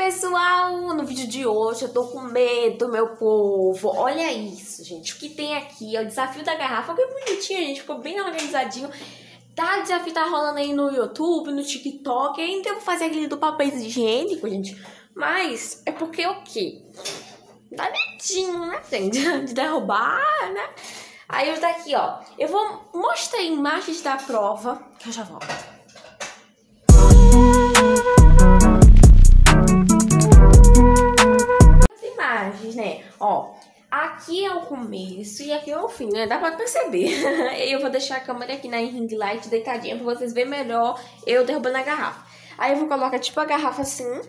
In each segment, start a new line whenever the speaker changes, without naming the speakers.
pessoal, no vídeo de hoje eu tô com medo, meu povo. Olha isso, gente, o que tem aqui é o desafio da garrafa. Que bonitinho, gente, ficou bem organizadinho. Tá, o desafio tá rolando aí no YouTube, no TikTok. Ainda eu vou fazer aquele do papel higiênico, gente. Mas é porque o quê? Dá medinho, né, gente? De derrubar, né? Aí eu daqui, ó, eu vou mostrar imagens da prova, que eu já volto. Imagens, né? Ó, aqui é o começo e aqui é o fim, né? Dá pra perceber. Eu vou deixar a câmera aqui na ring light deitadinha pra vocês verem melhor eu derrubando a garrafa. Aí eu vou colocar tipo a garrafa assim,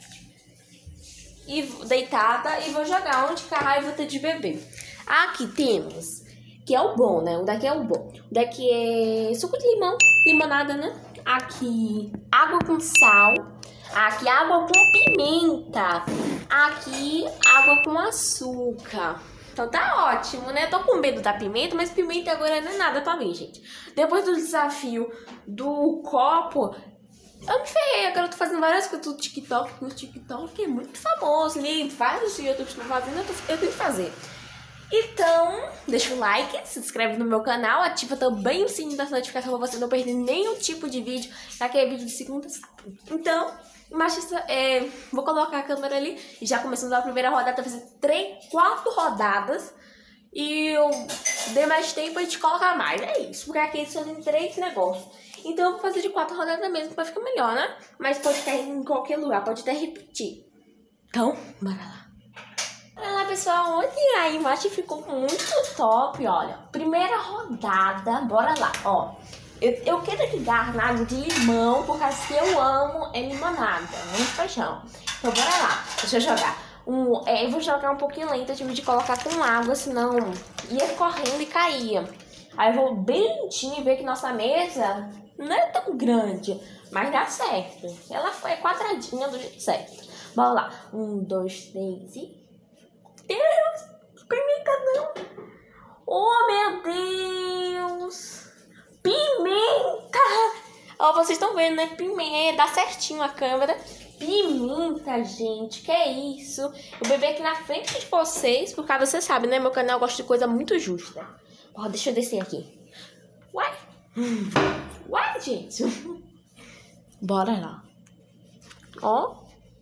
e deitada, e vou jogar onde que a raiva tá de beber. Aqui temos, que é o bom, né? O daqui é o bom. O daqui é suco de limão, limonada, né? Aqui, água com sal. Aqui, água com pimenta. Aqui, água com açúcar. Então tá ótimo, né? Tô com medo da pimenta, mas pimenta agora não é nada pra mim, gente. Depois do desafio do copo, eu me ferrei. Agora eu tô fazendo várias coisas do TikTok. O TikTok é muito famoso, né? Vários youtubers estão fazendo, eu tenho que fazer. Então, deixa o like, se inscreve no meu canal, ativa também o sininho da notificação pra você não perder nenhum tipo de vídeo, já que é vídeo de segunda a sábado. Então, vou colocar a câmera ali e já começamos a primeira rodada, fazer 4 rodadas. E eu dei mais tempo a gente colocar mais, é isso, porque aqui eles fazem 3 negócios. Então eu vou fazer de 4 rodadas mesmo pra ficar melhor, né? Mas pode cair em qualquer lugar, pode até repetir. Então, bora lá. Olha lá, pessoal, ontem a imagem ficou muito top, olha. Primeira rodada, bora lá, ó. Eu quero aqui garnado de limão, porque assim eu amo limonada, muito paixão. Então bora lá, deixa eu jogar. Eu vou jogar um pouquinho lento, eu tive de colocar com água, senão ia correndo e caía. Aí eu vou bem lentinho e ver que nossa mesa não é tão grande, mas dá certo. Ela foi quadradinha do jeito certo. Bora lá, 1, 2, 3 e... Deus, pimenta não. Oh, meu Deus. Pimenta. Ó, vocês estão vendo, né? Pimenta, dá certinho a câmera. Pimenta, gente, que é isso? Eu bebi aqui na frente de vocês, porque vocês sabem, né? Meu canal gosta de coisa muito justa. Ó, deixa eu descer aqui. Uai. Uai, gente. Bora lá. Ó.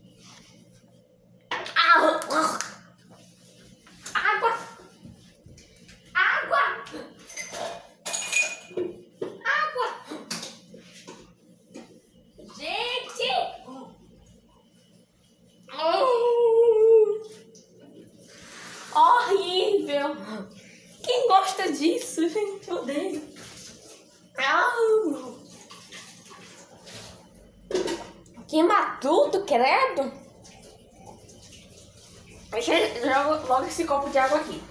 Água. Horrível! Quem gosta disso, gente? Eu odeio. Queima tudo, credo! Deixa eu jogar logo esse copo de água aqui.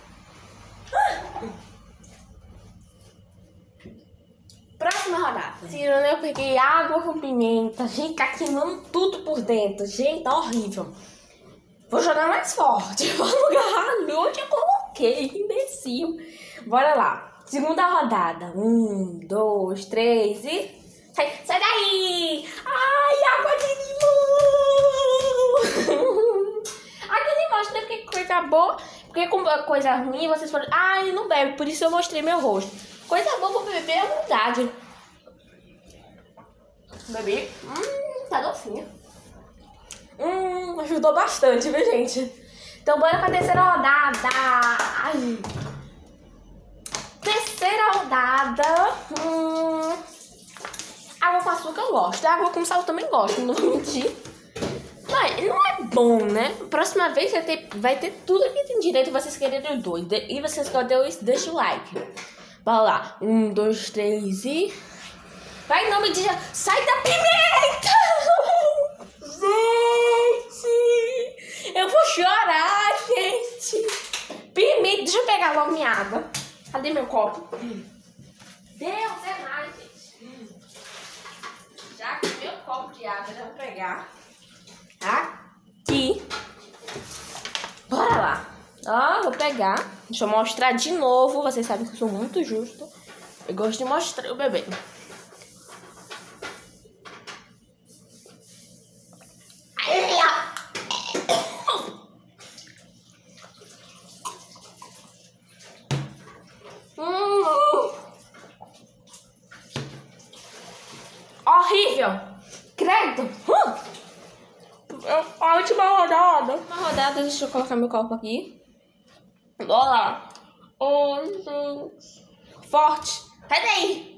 Próxima rodada. Tirando, eu peguei água com pimenta. Gente, tá queimando tudo por dentro. Gente, tá horrível. Vou jogar mais forte. Vou agarrar onde eu coloquei. Imbecil. Bora lá. Segunda rodada. 1, 2, 3 e... Sai daí! Ai, água de limão! Aquele mostra porque coisa boa. Porque com coisa ruim, vocês falam... Ai, não bebe. Por isso eu mostrei meu rosto. Coisa boa pra beber é vontade. Bebi. Tá docinha. Ajudou bastante, viu, gente? Então, bora pra terceira rodada. Ai. Terceira rodada. Água com açúcar eu gosto. Água com sal eu também gosto, não vou mentir. Mas não é bom, né? Próxima vez vai ter tudo que tem direito vocês quererem dois. E vocês querem dois, deixa o like. Bora lá. 1, 2, 3 e... Vai, em nome de... Sai da pimenta! Gente! Eu vou chorar, gente! Pimenta! Deixa eu pegar logo minha água. Cadê meu copo? Deus é mais, gente. Já que meu copo de água, já vou pegar. Aqui. Bora lá. Ó, vou pegar. Deixa eu mostrar de novo. Vocês sabem que eu sou muito justa. Eu gosto de mostrar o bebê. A última rodada. Uma rodada, deixa eu colocar meu copo aqui. Bora lá. Forte. Sai daí.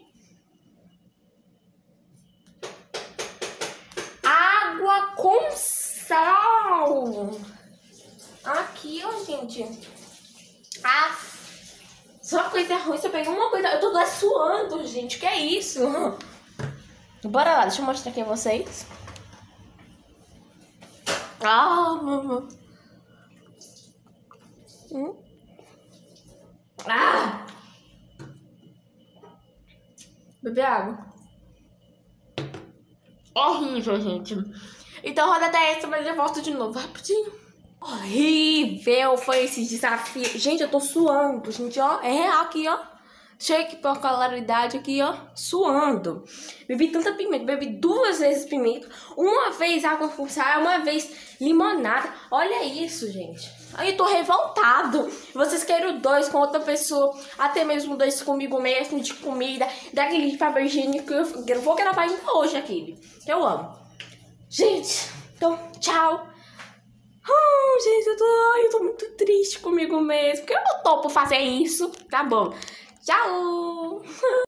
Água com sal. Aqui, ó, gente. Ah, só coisa ruim. Se eu pegar uma coisa... Eu tô lá suando, gente. Que é isso? Bora lá, deixa eu mostrar aqui a vocês. Beber água. Horrível, gente. Então, roda até essa, mas eu volto de novo rapidinho. Horrível foi esse desafio. Gente, eu tô suando, gente, ó. É real aqui, ó. Cheio por claridade aqui, ó. Suando. Bebi tanta pimenta. Bebi 2 vezes pimenta. Uma vez água com sal, uma vez limonada. Olha isso, gente. Aí eu tô revoltado. Vocês querem 2 com outra pessoa. Até mesmo 2 comigo mesmo, de comida. Daquele de papel higiênico. Eu vou gravar ainda hoje aquele. Que eu amo. Gente, então, tchau. Gente, eu tô muito triste comigo mesmo. Porque eu não topo fazer isso. Tá bom. Tchau!